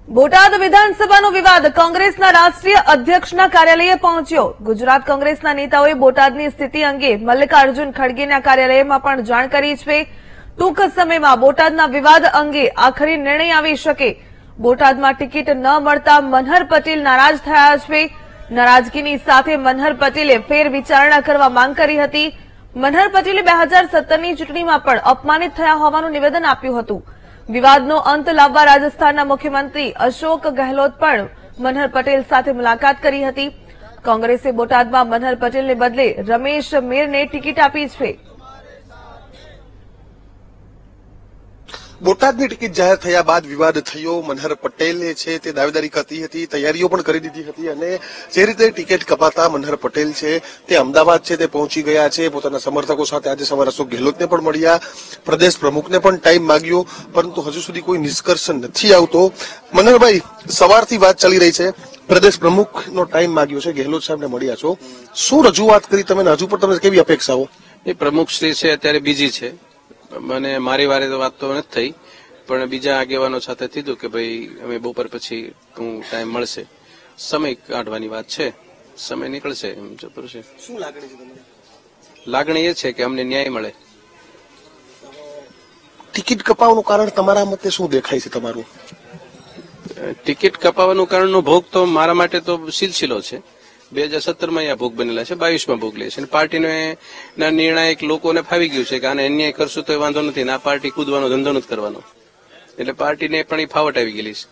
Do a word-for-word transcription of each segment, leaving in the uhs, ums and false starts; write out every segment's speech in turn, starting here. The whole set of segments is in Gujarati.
બોટાદ વિધાનસભાનો વિવાદ કોંગ્રેસના રાષ્ટ્રીય અધ્યક્ષના કાર્યાલયે પહોંચ્યો। ગુજરાત કોંગ્રેસના નેતાઓએ બોટાદની સ્થિતિ અંગે મલ્લિકાર્જુન ખડગેના કાર્યાલયમાં પણ જાણ કરી છે। ટૂંક સમયમાં બોટાદના વિવાદ અંગે આખરી નિર્ણય આવી શકે। બોટાદમાં ટિકિટ ન મળતા મનહર પટેલ નારાજ થયા છે। નારાજગીની સાથે મનહર પટેલે ફેર વિચારણા કરવા માંગ કરી હતી। મનહર પટેલે બે હજાર સત્તરની ચૂંટણીમાં પણ અપમાનિત થયા હોવાનું નિવેદન આપ્યું હતું। વિવાદનો અંત લાવવા રાજસ્થાનના મુખ્યમંત્રી અશોક ગહેલોત પણ મનહર પટેલ સાથે મુલાકાત કરી હતી। કોંગ્રેસે બોટાદમાં મનહર પટેલને બદલે રમેશ મીરને ટિકિટ આપી છે। બોટાદની ટિકિટ જાહેર થયા બાદ વિવાદ થયો। મનહર પટેલે છે તે દાવેદારી કરતી હતી, તૈયારીઓ પણ કરી દીધી હતી અને જે રીતે ટિકિટ કપાતા મનહર પટેલ છે તે અમદાવાદ છે તે પહોંચી ગયા છે। પોતાના સમર્થકો સાથે આજે સવારે અશોક ગેહલોતને પણ મળ્યા, પ્રદેશ પ્રમુખને પણ ટાઈમ માંગ્યો, પરંતુ હજુ સુધી કોઈ નિષ્કર્ષ નથી આવતો। મનહરભાઈ, સવારથી વાત ચાલી રહી છે, પ્રદેશ પ્રમુખનો ટાઈમ માંગ્યો છે, ગેહલોત સાહેબને મળ્યા છો, શું રજૂઆત કરી તમે? હજુ પણ તમને કેવી અપેક્ષાઓ? એ પ્રમુખ શ્રી છે અત્યારે બીજી છે, મને મારી વારે તો વાત તો નથી થઈ, પણ બીજા આગેવાનો સાથે કીધું કે ભાઈ અમે બપોર પછી હું ટાઈમ મળશે, સમય કાઢવાની વાત છે, સમય નીકળશે એમ જબર છે। શું લાગણી છે તમને? લાગણી એ છે કે અમને ન્યાય મળે। ટિકિટ કપાવવાનું કારણ તમારા મતે શું દેખાય છે તમારું? ટિકિટ કપાવવાનું કારણનો ભોગ તો મારા માટે તો સિલસિલો છે। બે હજાર સત્તર માં ભોગ બનેલા છે, બાવીસ માં ભોગ લે છે, પાર્ટીને ના નિર્ણાયક લોકોને ફાવી ગયું છે કે આને અન્યાય કરશું તો વાંધો નથી, આ પાર્ટી કૂદવાનો ધંધો નથી કરવાનો, એટલે પાર્ટીને પણ એ ફાવટ આવી ગયેલી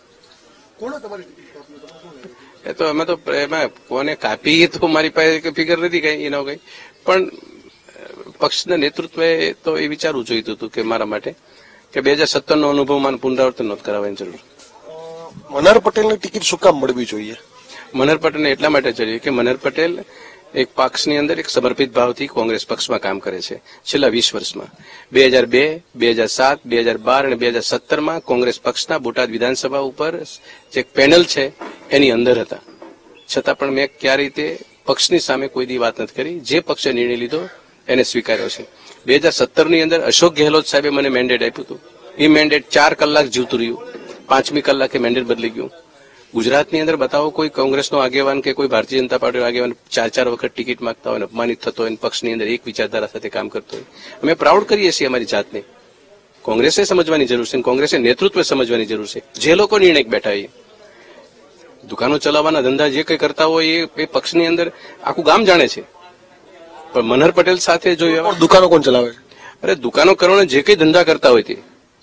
છે। એ તો અમે તો એમાં કોને કાપી તો મારી પાસે ફિગર નથી કઈ એનો કઈ, પણ પક્ષના નેતૃત્વએ તો એ વિચારવું જોઈતું હતું કે મારા માટે કે બે હજાર સત્તર નો અનુભવ મને પુનરાવર્તન નથી કરાવવાની જરૂર। મનહર પટેલની ટિકિટ શું કામ મળવી જોઈએ? મનહર પટેલને એટલા માટે જોઈએ કે મનહર પટેલ એક પક્ષની અંદર એક સમર્પિત ભાવથી કોંગ્રેસ પક્ષમાં કામ કરે છે છેલ્લા વીસ વર્ષમાં। બે હજાર બે, બે હજાર સાત, બે હજાર બાર અને બે હજાર સત્તરમાં કોંગ્રેસ પક્ષના બોટાદ વિધાનસભા ઉપર જે પેનલ છે એની અંદર હતા, છતાં પણ મેં ક્યારે રીતે પક્ષની સામે કોઈ દી વાત નથી કરી। જે પક્ષે નિર્ણય લીધો એને સ્વીકાર્યો છે। બે હજાર સત્તરની અંદર અશોક ગેહલોત સાહેબે મને મેન્ડેટ આપ્યું હતું, એ મેન્ડેટ ચાર કલાક જીવતું રહ્યું, પાંચમી કલાકે મેન્ડેટ બદલી ગયું। ગુજરાતની અંદર બતાવો કોઈ કોંગ્રેસનો આગેવાન કે કોઈ ભારતીય જનતા પાર્ટીનો આગેવાન ચાર ચાર વખત ટિકિટ માંગતા હોય, અપમાનિત થતો હોય, પક્ષની અંદર એક વિચારધારા સાથે કામ કરતો હોય। અમે પ્રાઉડ કરીએ છીએ અમારી જાતને। કોંગ્રેસે સમજવાની જરૂર છે, કોંગ્રેસે નેતૃત્વ સમજવાની જરૂર છે। જે લોકો નિર્ણય બેઠા એ દુકાનો ચલાવવાના ધંધા જે કઈ કરતા હોય એ પક્ષની અંદર આખું ગામ જાણે છે, પણ મનહર પટેલ સાથે જો દુકાનો કોણ ચલાવે? અરે દુકાનો કરવાના જે કઈ ધંધા કરતા હોય તે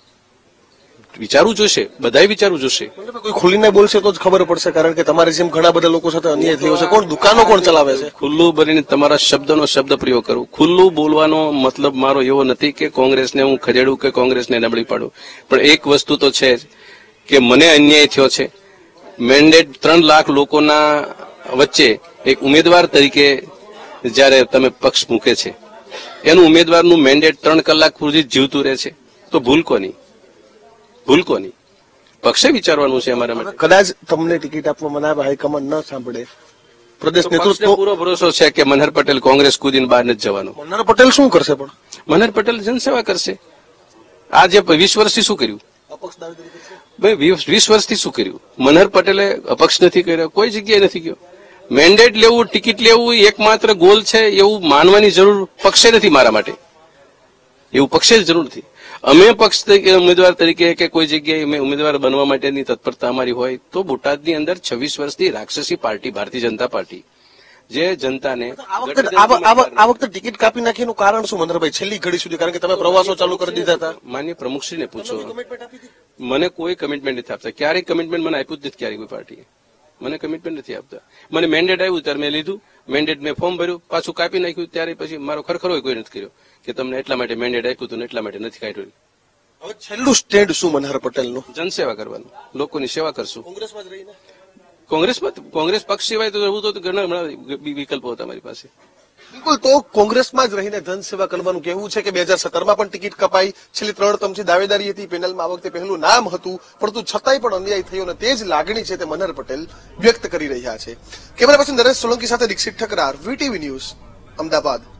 વિચારવું જોશે, બધાએ વિચારવું જોશે। કોઈ ખુલીને બોલશે તો જ ખબર પડશે, કારણ કે તમારી જેમ ઘણા બધા લોકો સાથે અન્યાય થયો છે। કોણ દુકાનો કોણ ચલાવે છે? ખુલ્લું બનીને તમારા શબ્દનો શબ્દ પ્રયોગ કરું, ખુલ્લું બોલવાનો મતલબ મારો એવો નથી કે કોંગ્રેસને હું ખદેડું કે કોંગ્રેસને નબળી પાડું, પણ એક વસ્તુ તો છે કે મને અન્યાય થયો છે। મેન્ડેટ ત્રણ લાખ લોકોના વચ્ચે એક ઉમેદવાર તરીકે જયારે તમે પક્ષ મૂકે છે, એનું ઉમેદવારનું મેન્ડેટ ત્રણ કલાક સુધી જીવતું રહે છે, તો ભૂલ કોની? ભૂલ કોની? પક્ષે વિચારવાનું છે અમારા માટે। કદાચ તમને ટિકિટ આપવામાં આવે, હાઈકમાન્ડ ન સાંભળે, પ્રદેશ નેતૃત્વ પૂરો ભરોસો છે કે મનહર પટેલ કોંગ્રેસ કૂદીને બહાર નથી જવાનો। મનહર પટેલ શું કરશે? પણ મનહર પટેલ જનસેવા કરશે। આજે વીસ વર્ષથી શું કર્યું? વીસ વર્ષથી શું કર્યું? મનહર પટેલે અપક્ષ નથી કર્યો, કોઈ જગ્યાએ નથી ગયો। મેન્ડેટ લેવું, ટિકિટ લેવું એકમાત્ર ગોલ છે એવું માનવાની જરૂર પક્ષે નથી મારા માટે, એવું પક્ષે જ જરૂર નથી। અમે પક્ષ ઉમેદવાર તરીકે કે કોઈ જગ્યાએ અમે ઉમેદવાર બનવા માટેની તત્પરતા અમારી હોય તો બોટાદની અંદર છવ્વીસ વર્ષથી રાક્ષસી પાર્ટી ભારતીય જનતા પાર્ટી જે જનતાને આ વખતે ટિકિટ કાપી નાખીનું કારણ શું મનહરભાઈ છેલ્લી ઘડી સુધી? કારણ કે તમે પ્રવાસો ચાલુ કરી દીધા હતા। માન્ય પ્રમુખશ્રીને પૂછો, મને કોઈ કમિટમેન્ટ નથી આપતા, ક્યારેય કમિટમેન્ટ મને આપ્યું જ નથી ક્યારેય કોઈ પાર્ટીએ, મને કમિટમેન્ટ નથી આપતા। મને મેન્ડેટ આવ્યું ત્યારે મેં લીધું, મેન્ડેટ મેં ફોર્મ ભર્યું, પાછું કાપી નાખ્યું, ત્યારે પછી મારો ખરખરો કોઈ નથી કર્યો કે તમને એટલા માટે મેન્ડેટ આપ્યું હતું ને એટલા માટે નથી કાઢ્યું। હવે છેલ્લું સ્ટેન્ડ શું મનહર પટેલનું? જનસેવા કરવાનું, લોકોની સેવા કરશું। કોંગ્રેસમાં જ રહીને કોંગ્રેસમાં કોંગ્રેસ પક્ષ સિવાય તો રહેવું તો ઘણા વિકલ્પો હતા મારી પાસે। બિલકુલ, તો કોંગ્રેસમાં જ રહીને જનસેવા કરવાનું કહેવું છે કે બે હજાર સત્તરમાં પણ ટિકિટ કપાઈ, છેલ્લી ત્રણ તમથી દાવેદારી હતી, પેનલમાં આ વખતે પહેલું નામ હતું, પરંતુ છતાંય પણ અન્યાય થયો અને તે જ લાગણી છે તે મનહર પટેલ વ્યક્ત કરી રહ્યા છે। કેમેરા પર્સન નરેશ સોલંકી સાથે દીક્ષિત ઠકરાર, વીટીવી ન્યૂઝ, અમદાવાદ।